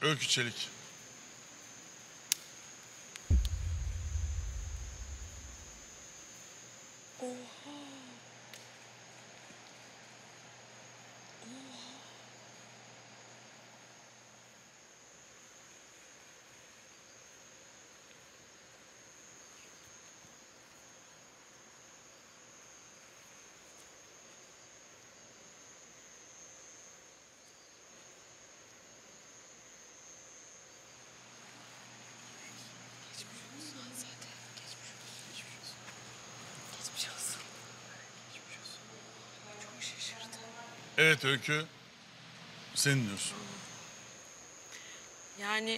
Öykü Çelik. Evet Öykü, sen dinliyorsun. Yani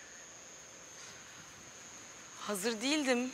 hazır değildim.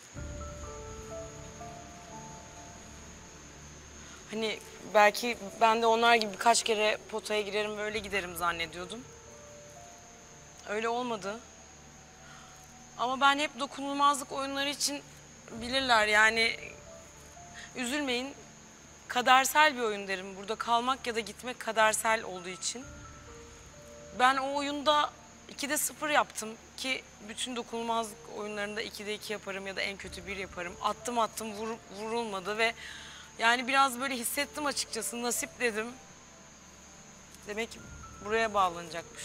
Hani belki ben de onlar gibi birkaç kere potaya girerim böyle giderim zannediyordum. Öyle olmadı. Ama ben hep dokunulmazlık oyunları için bilirler yani üzülmeyin. Kadersel bir oyun derim. Burada kalmak ya da gitmek kadersel olduğu için. Ben o oyunda 2'de 0 yaptım ki bütün dokunulmazlık oyunlarında 2'de 2 yaparım ya da en kötü 1 yaparım. Attım vurulmadı ve yani biraz böyle hissettim açıkçası. Nasip dedim. Demek ki buraya bağlanacakmış.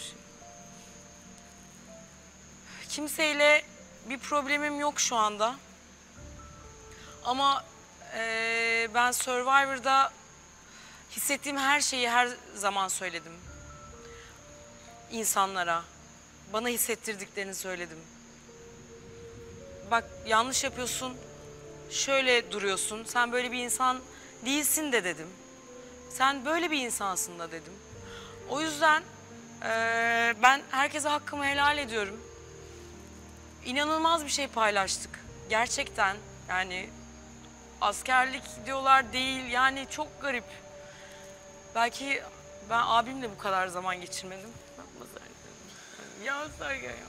Kimseyle bir problemim yok şu anda. Ama ben Survivor'da hissettiğim her şeyi her zaman söyledim. İnsanlara. Bana hissettirdiklerini söyledim. Bak yanlış yapıyorsun, şöyle duruyorsun, sen böyle bir insan değilsin de dedim. Sen böyle bir insansın da dedim. O yüzden ben herkese hakkımı helal ediyorum. İnanılmaz bir şey paylaştık. Gerçekten yani askerlik diyorlar değil yani çok garip. Belki ben abimle bu kadar zaman geçirmedim. Yapma Sergen. Ya Sergen yapma.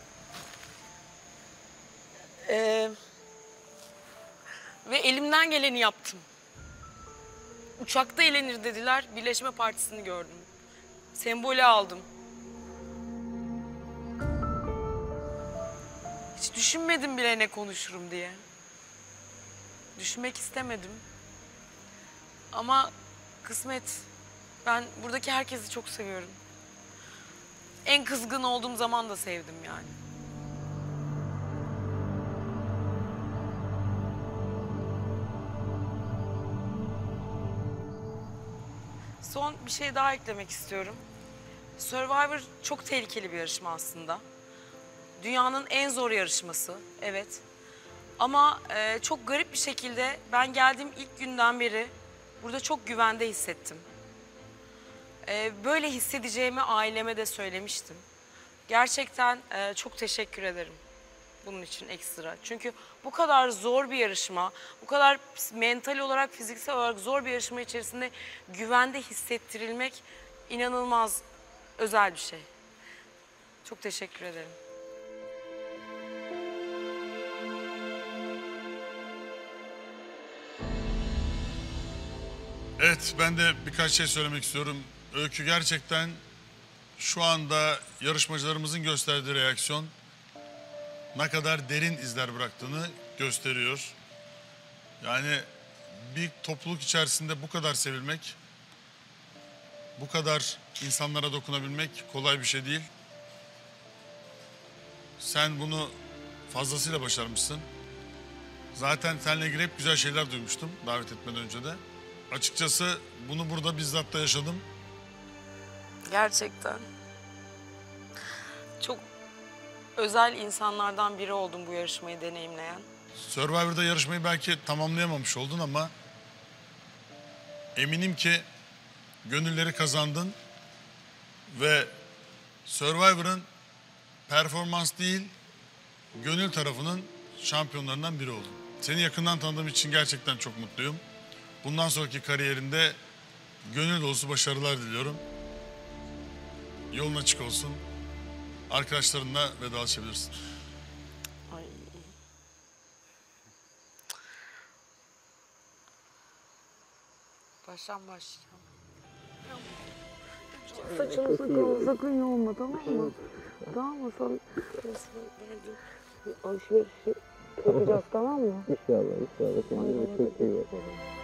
Ve elimden geleni yaptım. Uçakta eğlenir dediler. Birleşme Partisi'ni gördüm. Sembolü aldım. Hiç düşünmedim bile ne konuşurum diye. Düşünmek istemedim. Ama kısmet. Ben buradaki herkesi çok seviyorum. En kızgın olduğum zaman da sevdim yani. Son bir şey daha eklemek istiyorum. Survivor çok tehlikeli bir yarışma aslında. Dünyanın en zor yarışması, evet. Ama çok garip bir şekilde ben geldiğim ilk günden beri burada çok güvende hissettim. Böyle hissedeceğimi aileme de söylemiştim. Gerçekten çok teşekkür ederim bunun için ekstra. Çünkü bu kadar zor bir yarışma, bu kadar mental olarak, fiziksel olarak zor bir yarışma içerisinde güvende hissettirilmek inanılmaz özel bir şey. Çok teşekkür ederim. Evet, ben de birkaç şey söylemek istiyorum. Öykü gerçekten şu anda yarışmacılarımızın gösterdiği reaksiyon ne kadar derin izler bıraktığını gösteriyor. Yani bir topluluk içerisinde bu kadar sevilmek, bu kadar insanlara dokunabilmek kolay bir şey değil. Sen bunu fazlasıyla başarmışsın. Zaten seninle ilgili hep güzel şeyler duymuştum davet etmeden önce de. Açıkçası bunu burada bizzat da yaşadım. Gerçekten. Çok özel insanlardan biri oldum bu yarışmayı deneyimleyen. Survivor'da yarışmayı belki tamamlayamamış oldun ama eminim ki gönülleri kazandın ve Survivor'ın performans değil, gönül tarafının şampiyonlarından biri oldun. Seni yakından tanıdığım için gerçekten çok mutluyum. Bundan sonraki kariyerinde gönül dolusu başarılar diliyorum. Yolun açık olsun. Arkadaşlarınla vedalaşabilirsin. Ay. Başlayacağım. Saçını sakın yolma, tamam mı? Tamam mı? Sana verdiğim alışverişi yapacağız, tamam mı? İnşallah. Kendine çok iyi bak.